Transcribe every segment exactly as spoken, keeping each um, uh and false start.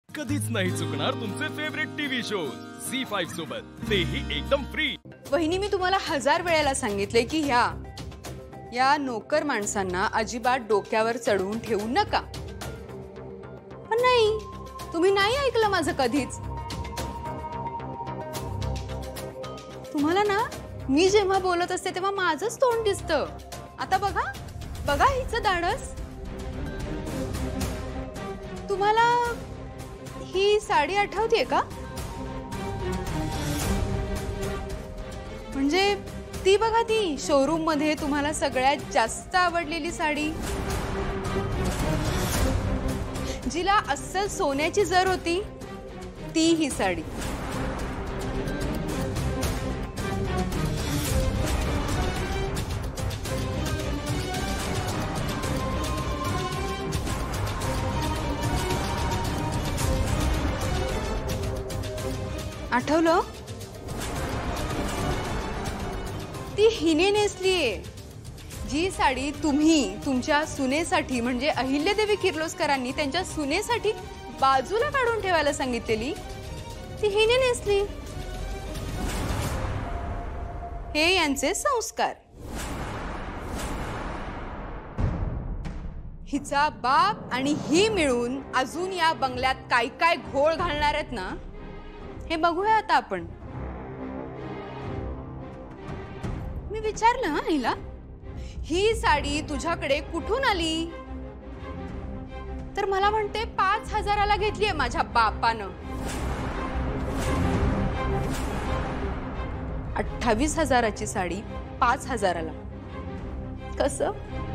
कधीच नाही चुकणार तुमचे favourite TV shows Zee five सोबत, तेही एकदम फ्री। वहिनी, मी तुम्हाला हजार वेळेला सांगितले की ह्या या नोकर माणसांना अजिबात डोक्यावर चढवून ठेवू नका, पण नाही, तुम्ही नाही ऐकलं माझं कधीच। तुम्हाला ना मी जेव्हा बोलत असते तेव्हा माझंच तोंड दिसतं। आता बघा बघा हिचं धाडस। तुम्हाला ही साडी आठवतेय का? म्हणजे ती बघा, ती शोरूम मध्ये तुम्हाला सगळ्यात जास्त आवडलेली साडी, जिला अस्सल सोन्याची जर होती, ती ही साडी। आठवलं? ती हिने नेसलीये, जी साडी तुम्ही तुमच्या सुनेसाठी म्हणजे अहिल्यादेवी किर्लोस्करांनी त्यांच्या सुनेसाठी बाजूला काढून ठेवायला सांगितलेली, ती हिने नेसली। हे यांचे संस्कार। हिचा बाप आणि ही मिळून अजून या बंगल्यात काय काय घोळ घालणार आहेत ना, हे बघूया आता आपण। मी विचारलं हा हिला, ही साडी तुझ्याकडे कुठून आली? तर मला म्हणते पाच हजाराला घेतलीये माझ्या बापानं। अठ्ठावीस हजाराची साडी पाच हजाराला, कसं?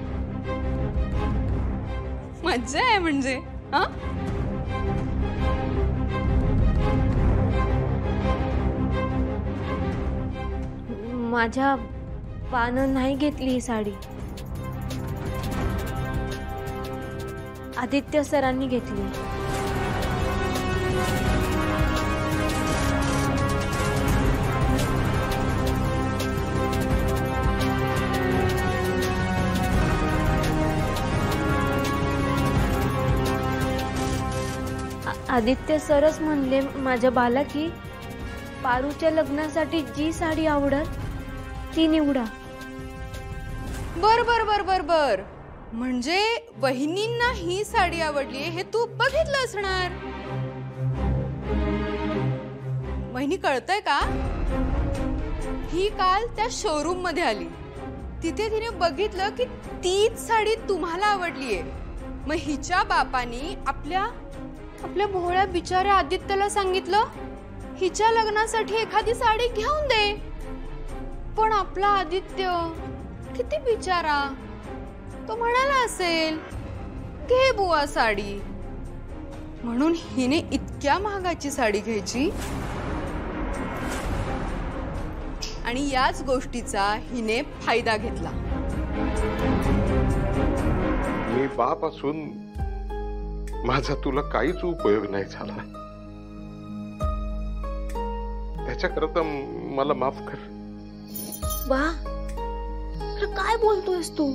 मज्जा आहे म्हणजे हा? माझ्या पानं नाही घेतली ही साडी, आदित्य सरांनी घेतली। आदित्य सरच म्हणले माझ्या बाला की पारूच्या लग्नासाठी जी साडी आवडत ती निवडा। बर बर बर बर बर म्हणजे वहिनींना ही साडी आवडली हे तू बघितलं असणार। वहिनी, कळतंय का? ही काल त्या शोरूम मध्ये आली, तिथे तिने बघितलं की तीच साडी तुम्हाला आवडलीये। मग हिच्या बापानी आपल्या आपल्या भोळ्या बिचाऱ्या आदित्यला सांगितलं हिच्या लग्नासाठी एखादी साडी घेऊन दे। पण आपला आदित्य किती बिचारा, तो म्हणाला असेल घे बुवा साडी, म्हणून हिने इतक्या महागाची साडी घ्यायची आणि याच गोष्टीचा हिने फायदा घेतला। मी बाप असून माझा तुला काहीच उपयोग नाही झाला, त्याच्याकरता मला माफ कर। वा, काय बोलतोयस तू?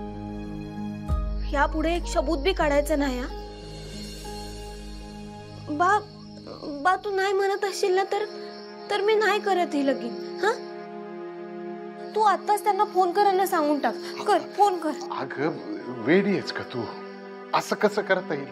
यापुढे एक शब्द बी काढायचा नाही। बा बा तू नाही म्हणत असशील ना तर तर मी नाही करत ही लगीन। हा, तू आताच त्यांना फोन करायला सांगून टाक। कर, फोन कर। अगं वेडी आहेस का तू? असं कसं करता येईल?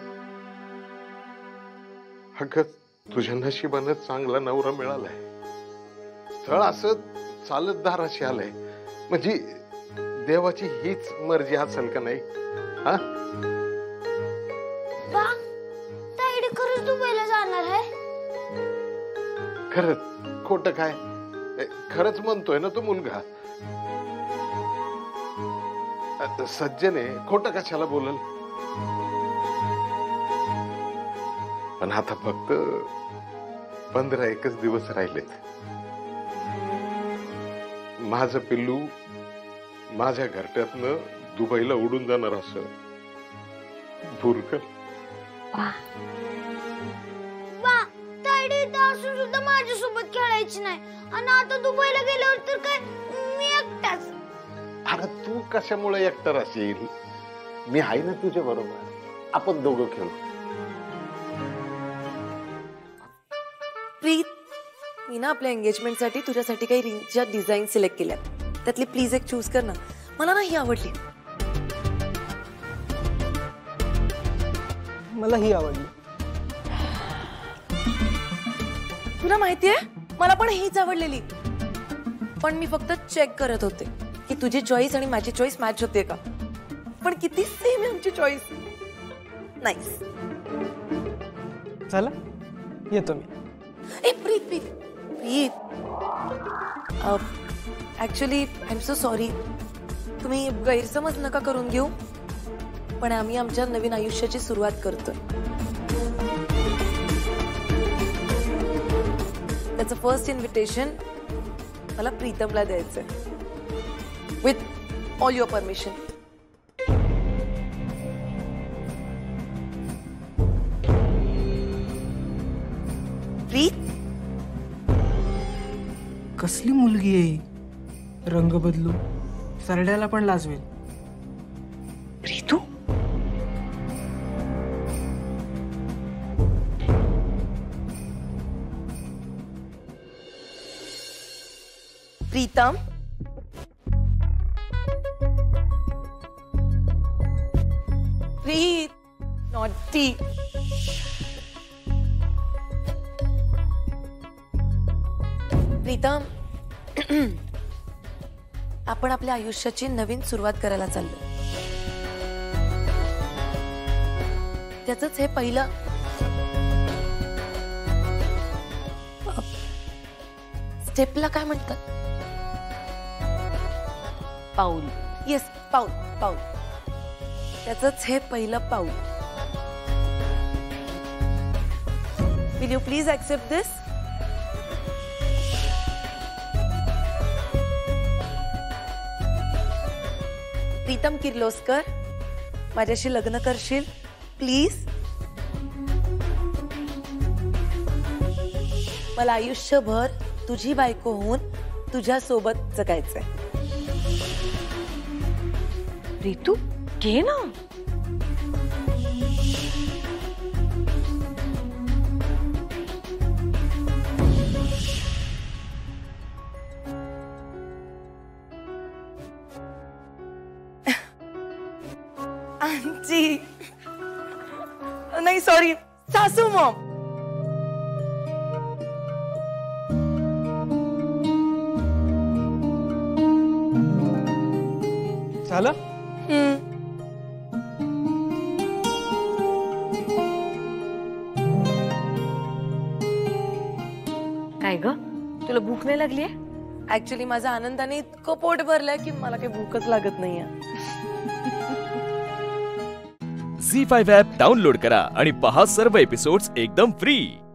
अगं तुझ्या नशिबानं चांगला नवरा मिळालाय, स्थळ असं चालत दाराशी आलंय, म्हणजे देवाची हीच मर्जी असेल का नाही? हा, ताईडे खरंच दुबईला जाणार आहे? खरंच खोटं काय? खरंच म्हणतोय ना तो मुलगा। सज्जने खोटं कशाला बोलल? पण आता फक्त पंधरा एकच दिवस राहिलेत। माझं पिल्लू माझ्या घरट्यातनं दुबईला उडून जाणार असं भुरकल। सुद्धा माझ्यासोबत खेळायची नाही आणि आता दुबईला गेल्यावर तर काय मी एकटाच। अरे तू कशामुळे एकटा राहशील? मी आहे ना तुझ्या बरोबर, आपण दोघं खेळू। प्रीत, मी ना आपल्या एंगेजमेंटसाठी तुझ्यासाठी काही रिंगच्या डिझाईन सिलेक्ट केल्या, त्यातली प्लीज एक चूज कर ना. मला ना ही आवडली. मला ही आवडली. तुला माहितीये मला पण हीच आवडलेली, पण मी फक्त चेक करत होते की तुझी चॉईस आणि माझी चॉईस मॅच होते का. पण किती सेम आहे आमची चॉईस. नाईस. चला येतो मी. ए Preet Preet Preet actually I am so sorry. तुम्ही गैरसमज नका करून घेऊ, पण आम्ही आमच्या नवीन आयुष्याची सुरुवात करतोय. त्याचं फर्स्ट इन्व्हिटेशन मला प्रीतमला द्यायचंय, with all your permission. Preet, कसली मुलगी आहे, रंग बदलू, सरड्याला पण लाजवेल. प्रीतू, प्रीतम, प्रीत, नॉटी. प्रीतम, आपण आपल्या आयुष्याची नवीन सुरुवात करायला चाललो. त्याचंच हे पहिलं स्टेपला काय म्हणतात? पाऊल. येस, पाऊल पाऊल. त्याचंच हे पहिलं पाऊल. Will you please accept this? Pritam Kirloskar, माझ्याशी लग्न करशील प्लीज? मला आयुष्यभर तुझी बायको होऊन तुझ्या सोबत जगायचंय. प्रीतू, घे ना. आंटी, नाही सॉरी, सासू मॉम. झालं? काय ग, तुला भूक नाही लागली? ऍक्च्युली माझा आनंदाने इतकं पोट भरलंय की मला काही भूकच लागत नाहीये. झी फाईव्ह ॲप डाउनलोड करा आणि पहा सर्व एपिसोड्स एकदम फ्री.